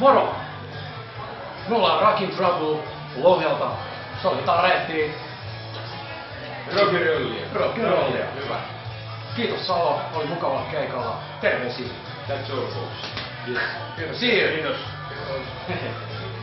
Moro! Me ollaan Rockin Trouble Lohelta. Soitetaan rättiin. Rock'n'rollia. Hyvä. Kiitos Salo, oli mukava keikalla. Terveisiä. That's all folks. See you. Kiitos.